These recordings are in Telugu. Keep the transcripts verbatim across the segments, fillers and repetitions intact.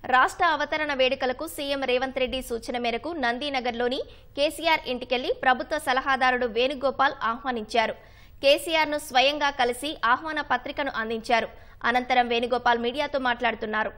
రాష్ట్ర అవతరణ వేడుకలకు సీఎం రేవంత్ రెడ్డి సూచన మేరకు నందీనగర్లోని కేసీఆర్ ఇంటికెళ్లి ప్రభుత్వ సలహాదారుడు వేణుగోపాల్ ఆహ్వానించారు. కేసీఆర్ను స్వయంగా కలిసి ఆహ్వాన పత్రికను అందించారు. అనంతరం వేణుగోపాల్ మీడియాతో మాట్లాడుతున్నారు.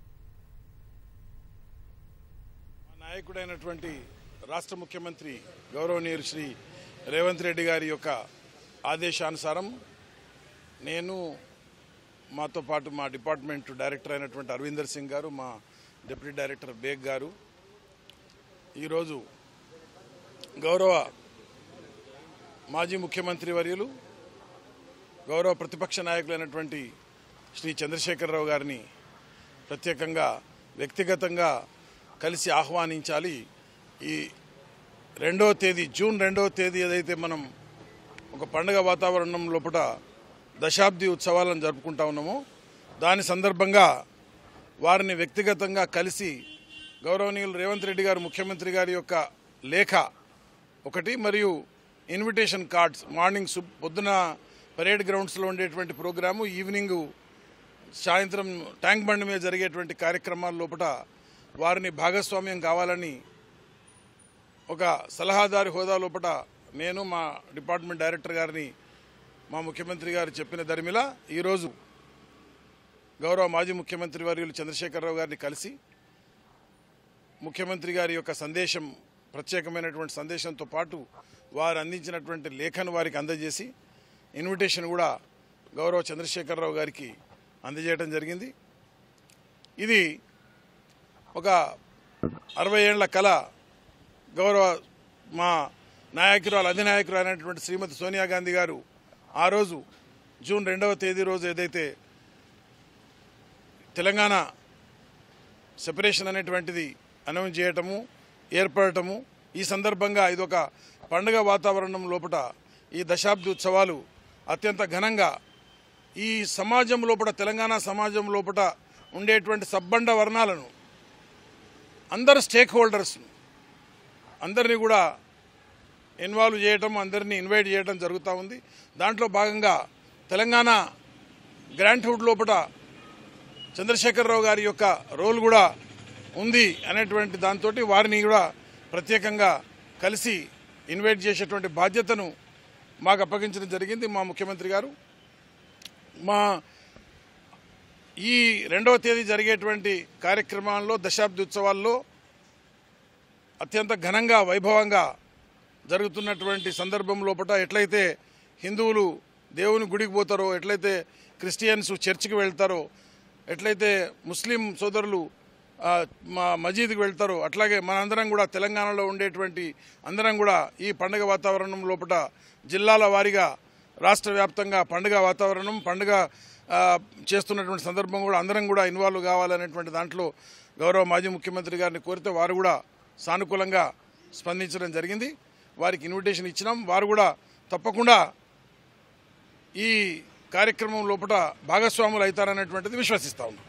నాయకుడైనటువంటి రాష్ట్ర ముఖ్యమంత్రి గౌరవనీయులు శ్రీ రేవంత్ రెడ్డి గారి యొక్క ఆదేశానుసారం నేను మాతో పాటు మా డిపార్ట్మెంట్ డైరెక్టర్ అయినటువంటి అరవిందర్ సింగ్ గారు, మా డిప్యూటీ డైరెక్టర్ బేగ్ గారు ఈరోజు గౌరవ మాజీ ముఖ్యమంత్రి వర్యులు గౌరవ ప్రతిపక్ష నాయకులైనటువంటి శ్రీ చంద్రశేఖరరావు గారిని ప్రత్యేకంగా వ్యక్తిగతంగా కలిసి ఆహ్వానించాలి. ఈ రెండవ తేదీ జూన్ రెండవ తేదీ ఏదైతే మనం ఒక పండుగ వాతావరణం లోపల దశాబ్ది ఉత్సవాలను జరుపుకుంటా ఉన్నామో దాని సందర్భంగా వారిని వ్యక్తిగతంగా కలిసి గౌరవనీయులు రేవంత్ రెడ్డి గారు ముఖ్యమంత్రి గారి యొక్క లేఖ ఒకటి మరియు ఇన్విటేషన్ కార్డ్స్ మార్నింగ్ పొద్దున పరేడ్ గ్రౌండ్స్లో ఉండేటువంటి ప్రోగ్రాము, ఈవినింగ్ సాయంత్రం ట్యాంక్ బండ్ మీద జరిగేటువంటి కార్యక్రమాల లోపల వారిని భాగస్వామ్యం కావాలని ఒక సలహాదారు హోదా లోపల నేను మా డిపార్ట్మెంట్ డైరెక్టర్ గారిని మా ముఖ్యమంత్రి గారు చెప్పిన దరిమిలా ఈరోజు గౌరవ మాజీ ముఖ్యమంత్రి వర్యులు చంద్రశేఖరరావు గారిని కలిసి ముఖ్యమంత్రి గారి యొక్క సందేశం ప్రత్యేకమైనటువంటి సందేశంతో పాటు వారు అందించినటువంటి లేఖను వారికి అందజేసి ఇన్విటేషన్ కూడా గౌరవ చంద్రశేఖరరావు గారికి అందజేయడం జరిగింది. ఇది ఒక అరవై ఏళ్ల కళ గౌరవ మా నాయకురాలు అధినాయకురాలు అయినటువంటి శ్రీమతి సోనియా గాంధీ గారు ఆ రోజు జూన్ రెండవ తేదీ రోజు ఏదైతే తెలంగాణ సెపరేషన్ అనేటువంటిది అనౌన్స్ చేయటము ఏర్పడటము, ఈ సందర్భంగా ఇదొక పండుగ వాతావరణం లోపల ఈ దశాబ్ది ఉత్సవాలు అత్యంత ఘనంగా ఈ సమాజం లోపల తెలంగాణ సమాజం లోపల ఉండేటువంటి సబ్బండ వర్ణాలను అందరు స్టేక్ హోల్డర్స్ అందరినీ కూడా ఇన్వాల్వ్ చేయటం, అందరినీ ఇన్వైట్ చేయడం జరుగుతూ ఉంది. దాంట్లో భాగంగా తెలంగాణ గ్రాంట్హుడ్ లోపల చంద్రశేఖరరావు గారి యొక్క రోల్ కూడా ఉంది అనేటువంటి దాంతో వారిని కూడా ప్రత్యేకంగా కలిసి ఇన్వైట్ చేసేటువంటి బాధ్యతను మాకు అప్పగించడం జరిగింది మా ముఖ్యమంత్రి గారు. మా ఈ రెండవ తేదీ జరిగేటువంటి కార్యక్రమాల్లో దశాబ్ది ఉత్సవాల్లో అత్యంత ఘనంగా వైభవంగా జరుగుతున్నటువంటి సందర్భం లోపల ఎట్లయితే హిందువులు దేవుని గుడికి పోతారో, ఎట్లయితే క్రిస్టియన్స్ చర్చికి వెళ్తారో, ఎట్లయితే ముస్లిం సోదరులు మా మసీదుకి వెళ్తారో, అట్లాగే మనందరం కూడా తెలంగాణలో ఉండేటువంటి అందరం కూడా ఈ పండుగ వాతావరణం లోపల జిల్లాల వారీగా రాష్ట్ర వ్యాప్తంగా పండుగ వాతావరణం పండుగ చేస్తున్నటువంటి సందర్భం కూడా అందరం కూడా ఇన్వాల్వ్ కావాలనేటువంటి దాంట్లో గౌరవ మాజీ ముఖ్యమంత్రి గారిని కోరితే వారు కూడా సానుకూలంగా స్పందించడం జరిగింది. వారికి ఇన్విటేషన్ ఇచ్చినాం. వారు కూడా తప్పకుండా ఈ కార్యక్రమం లోపల భాగస్వాములు అవుతారనేటువంటిది విశ్వసిస్తా ఉన్నాం.